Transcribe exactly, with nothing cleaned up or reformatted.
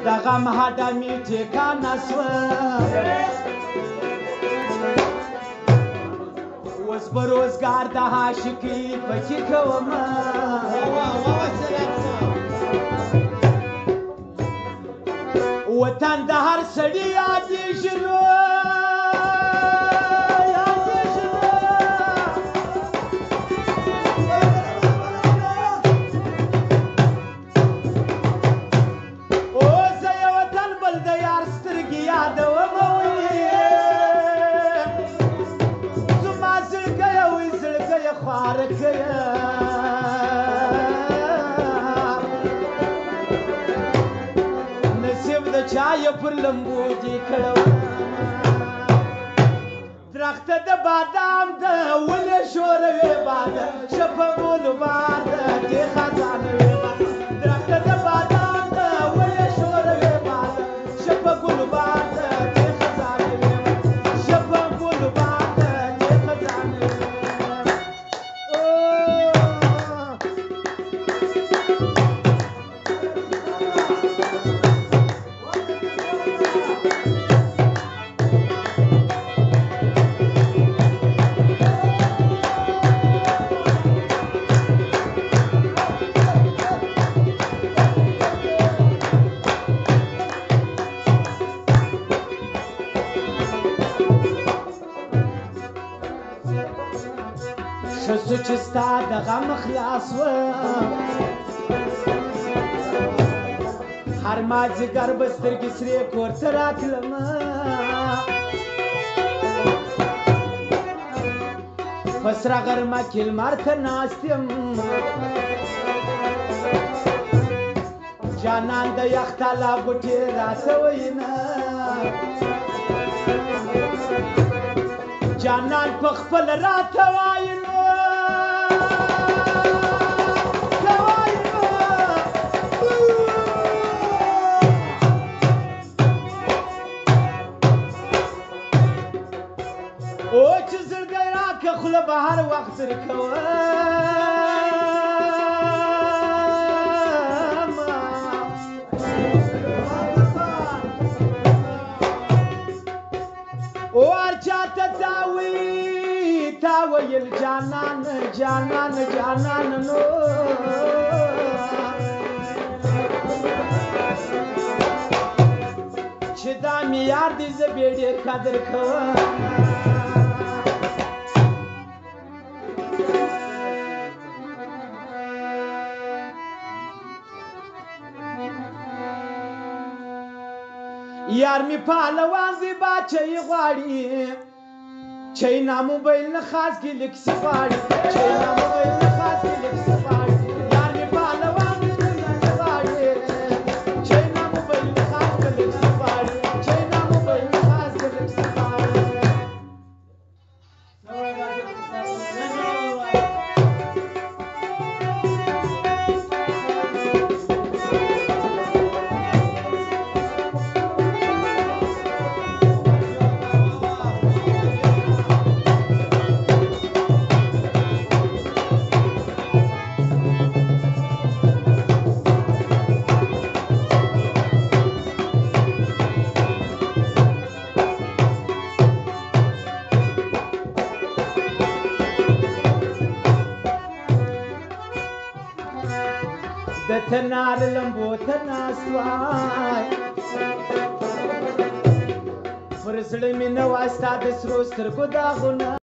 د غم هډه مې ټیکانه سوه اوس به روزګار د عاشقۍ پکې کومه وطن د هر سړي یادېږي نو نصیب د چا یې پر لمبو دي کړه درخته د بادام د ونې ښوروي باده شه په ګلبار د دې خزانه وي درخته د بادام د ونې ښوروي باده شه په ګلبار د دې خزانه وي شه په ګلبار د دې خزانه وي ښه چې ستا د غم خلاص وم هر مازدیګر به سترګې سرې کور ته راتلمه په سره غرمه کې لمر ته ناست یم جانان د یخ تالا بوټې راته وینه جانان په خپل راته وایي او چې زړګی راکړه خوله به هر وخت درکوم او هر چاته تا وی تا ویل جانان جانان جانان نو چې دا مې یار دی زه بې ډېر قدر کوم یار می پهلوان دی باچهی غواړي چی نا موبایل نه خاص کې لیکسي غواړي چی نا موبایل نه خاص کې لیکسي غواړي یار می پهلوان دی غواړي چی نا موبایل نه خاص کې لیکسي غواړي چی نا موبایل نه خاص کې لیکسي غواړي د تنار لمبو ته ناست وای پر زړه مې نه وای ستا د سرو سترګو داغونه